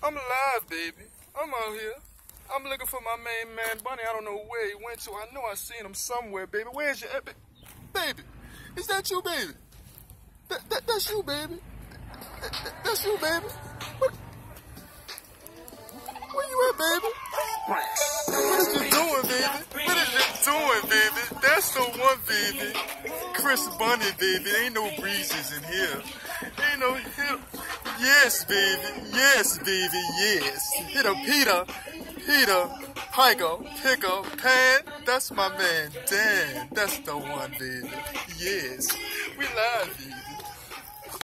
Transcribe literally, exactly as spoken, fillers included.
I'm alive, baby. I'm out here. I'm looking for my main man, Bunny. I don't know where he went to. I know I seen him somewhere, baby. Where's your... Baby, is that you, baby? That, that, that's you, baby. That, that, that's you, baby. What, where you at, baby? What is you doing, baby? What is you doing, baby? That's the one, baby. Chris Bunny, baby. Ain't no breezes in here. Ain't no hit. Yes, baby. Yes, baby. Yes. Hit a Peter. Peter. Piker. Picker. Pan. That's my man. Dan. That's the one, baby. Yes. We love you.